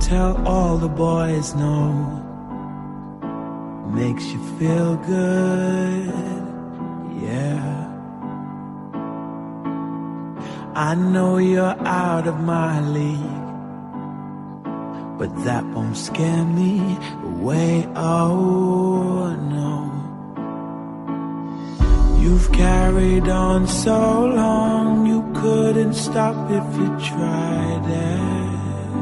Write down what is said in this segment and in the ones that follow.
tell all the boys no. Makes you feel good, yeah. I know you're out of my league, but that won't scare me away, oh no. You've carried on so long, you couldn't stop if you tried it.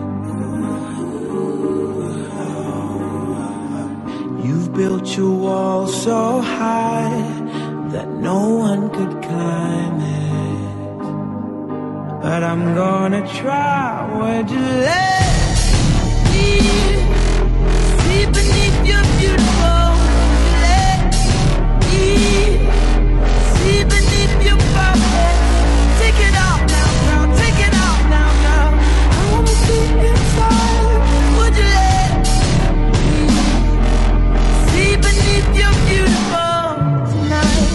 You've built your wall so high that no one could climb it. But I'm gonna try. Would you let me see beneath your beautiful? Let me see beneath your perfect. Take it out now, now, take it out now, now. I wanna see inside. Would you let me see beneath your beautiful tonight?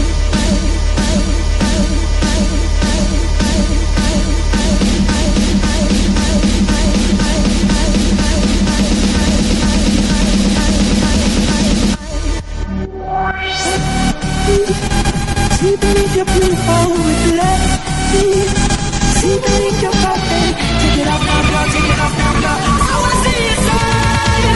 See beneath your beautiful, would you let me see beneath your perfect? Take it off now, girl, take it off now, girl. I wanna see inside.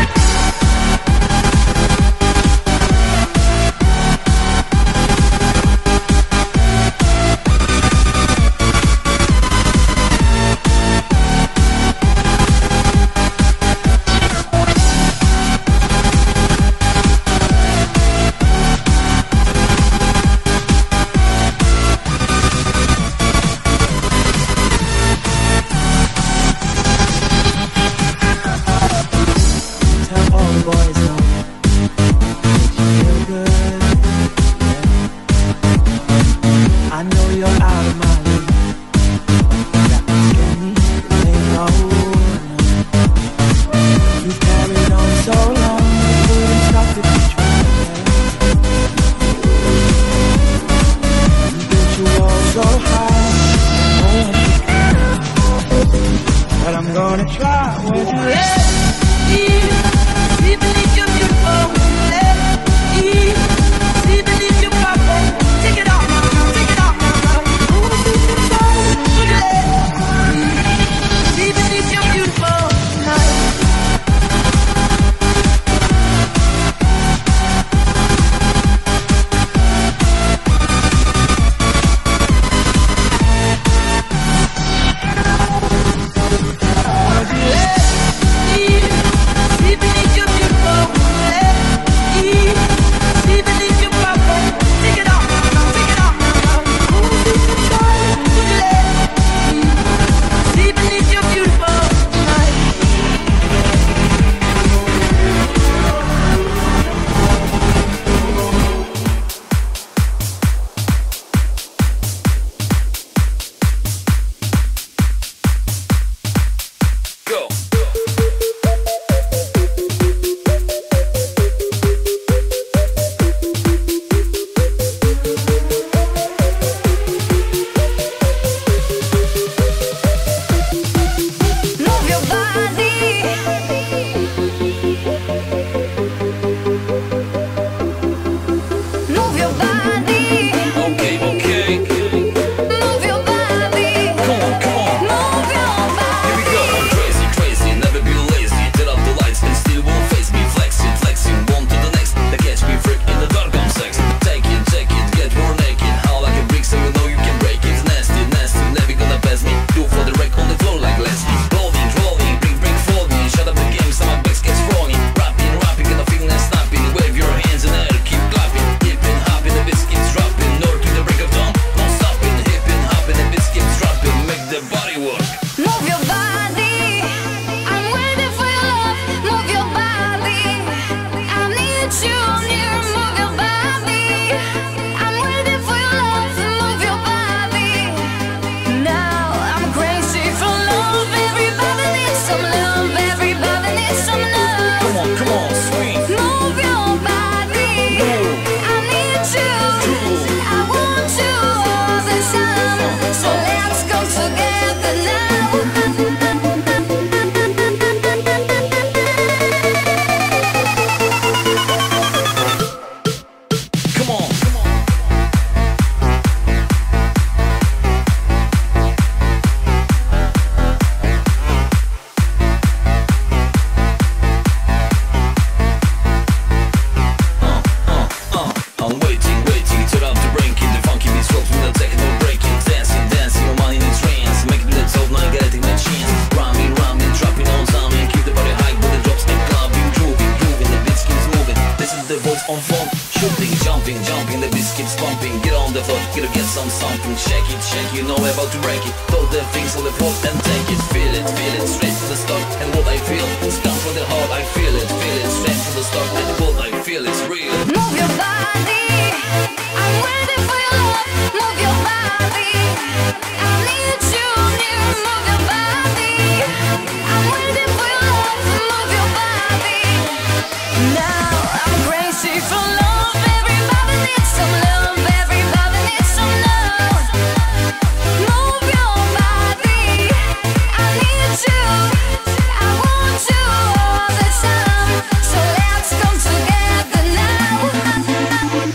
jumping, jumping, the beat keeps pumping. Get on the floor, gotta get some something. Shake it, you know about to break it. Throw the things on the floor and take it. Feel it, straight to the start. And what I feel, it's come from the heart. I feel it, straight to the start. And what I feel is real. Move your body, I'm waiting for your love. Move your body, I need you near. Move your body, I'm waiting for your love. Move your body. Now I'm crazy for love. Everybody needs some love. Everybody needs some love. Move your body, I need you. I want you all the time. So let's come together now.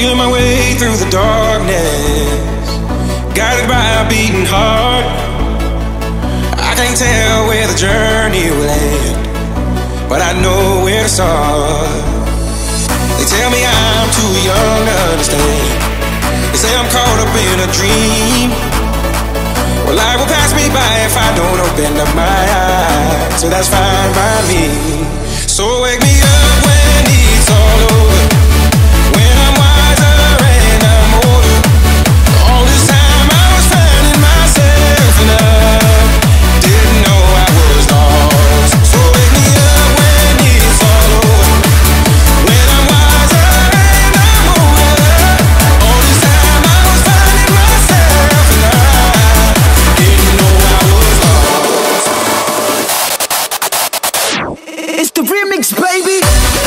feeling my way through the darkness, guided by a beating heart. I can't tell where the journey will end, but I know where to start. They tell me I'm too young to understand. They say I'm caught up in a dream. Well, life will pass me by if I don't open up my eyes, so that's fine by me. So wake me up when it's all over, when I'm wiser and I'm older. All this time I was finding myself and I didn't know I was lost. So wake me up when it's all over, when I'm wiser and I'm older. All this time I was finding myself and I didn't know I was lost. It's the remix, baby.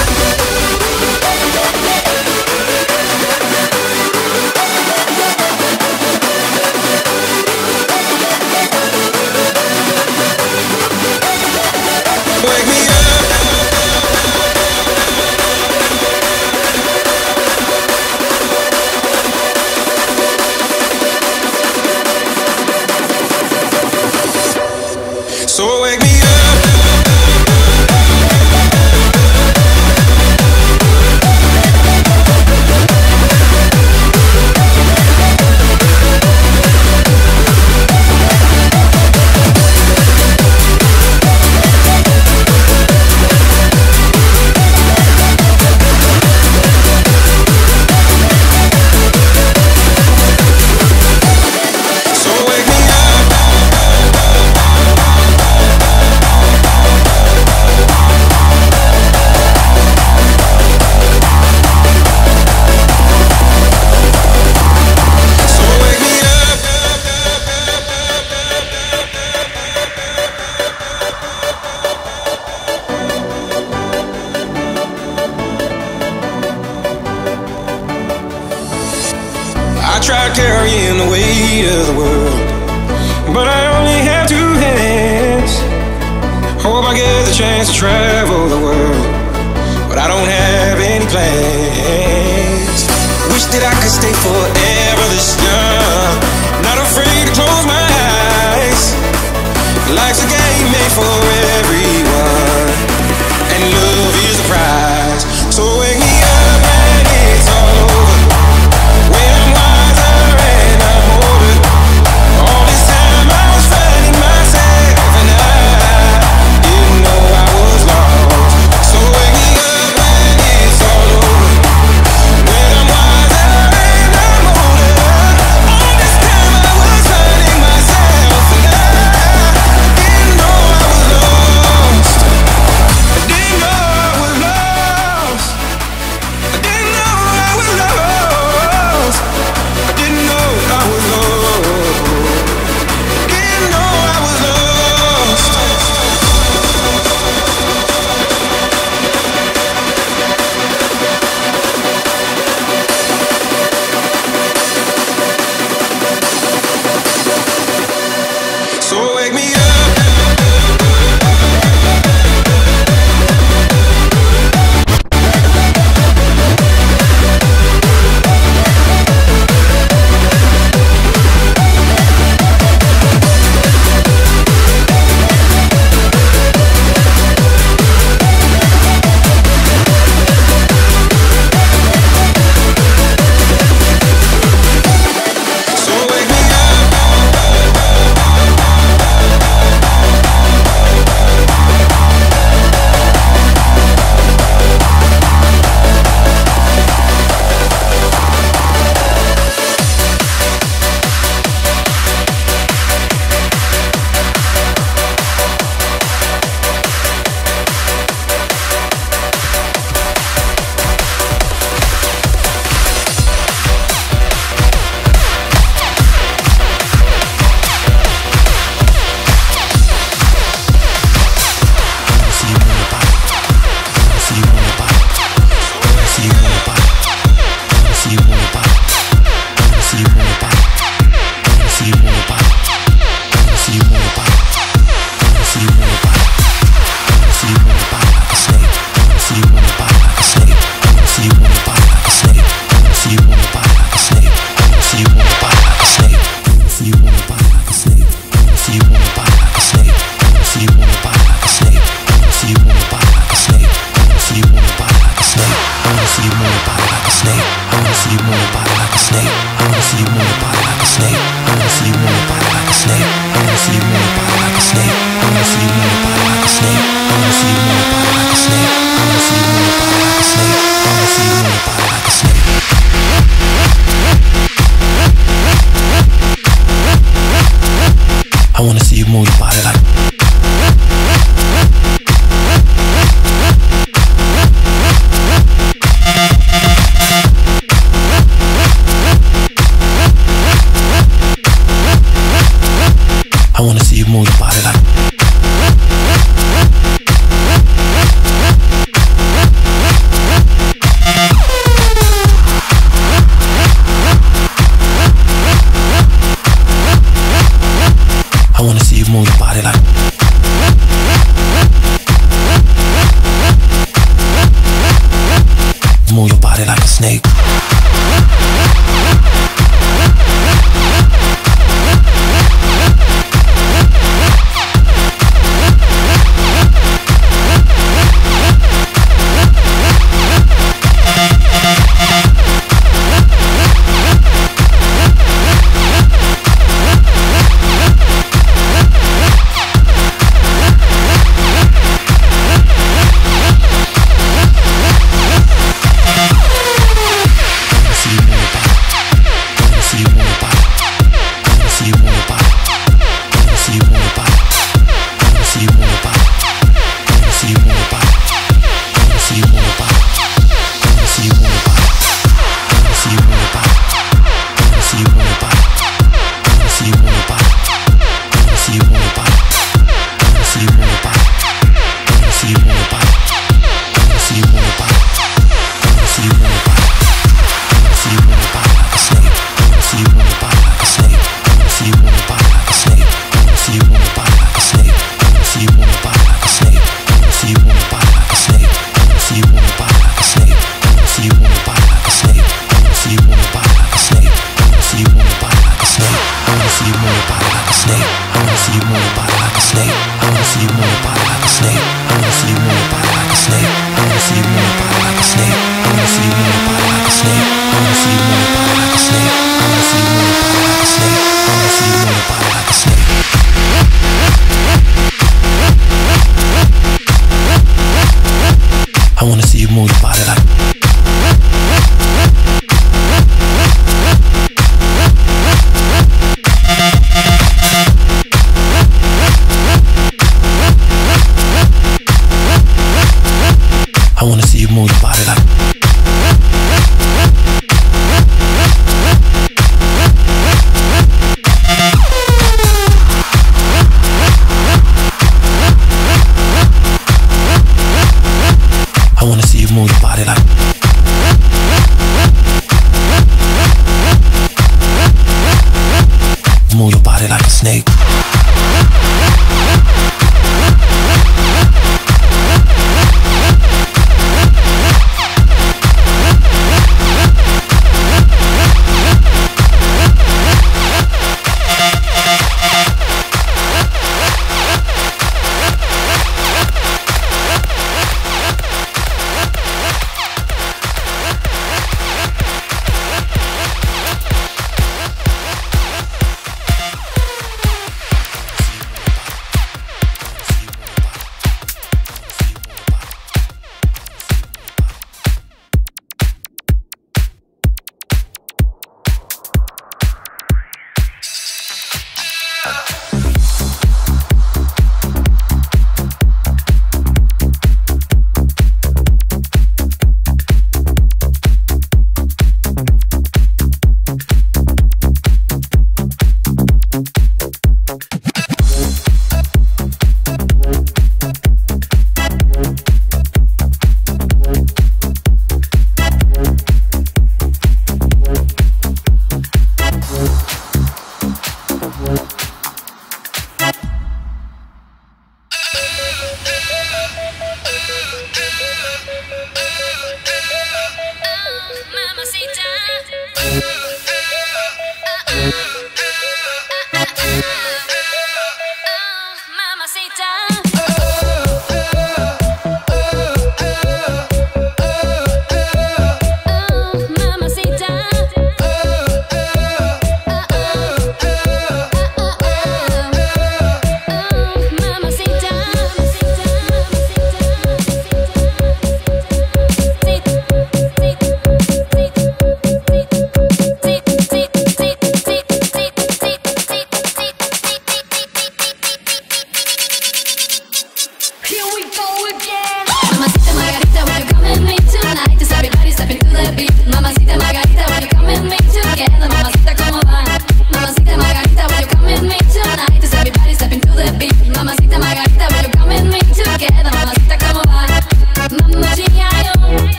Wake me up. So wake me up. So wake me up. So wake me up. I tried carrying the weight of the world, but I only have two hands. Hope I get the chance to travel the world, but I don't have any plans. Wish that I could stay forever this young, not afraid to close my eyes. Life's a game made for everyone, and love is the prize. So wake me up when it's all over, when I'm wiser and I'm older. All this time I was finding myself and I didn't know I was lost. So wake me up when it's all over, when I'm wiser and I'm older. All this time I was finding myself and I didn't know I was lost.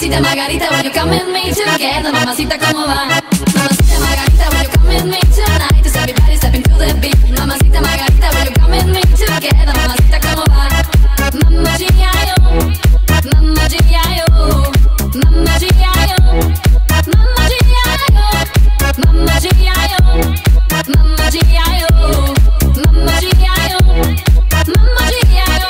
Mamacita Margarita, will you come with me together? Mamacita, ¿cómo va? Mamacita Margarita, will you come with me tonight? As everybody step into the beat. Mamacita Margarita, will you come with me together? Mamacita, ¿cómo va? Mamma G.I.O. Mamma G.I.O. Mamma G.I.O. Mamma G.I.O. Mamma G.I.O. Mamma G.I.O. Mamma G.I.O. Mamma G.I.O.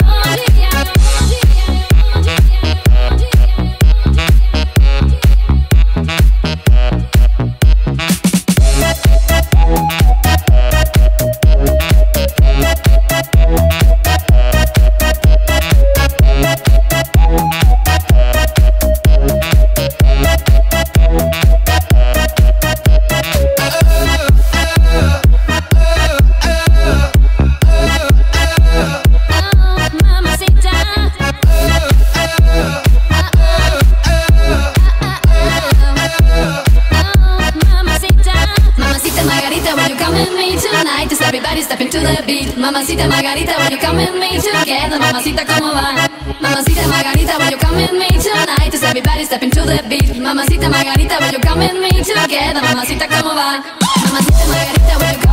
Everybody step into the beat. Mamacita Margarita, will you come with me together? Mamacita, ¿cómo va? Mamacita Margarita, will you come with me tonight? As everybody step into the beat. Mamacita Margarita, will you come with me together? Mamacita, ¿cómo va? Mamacita Margarita, will you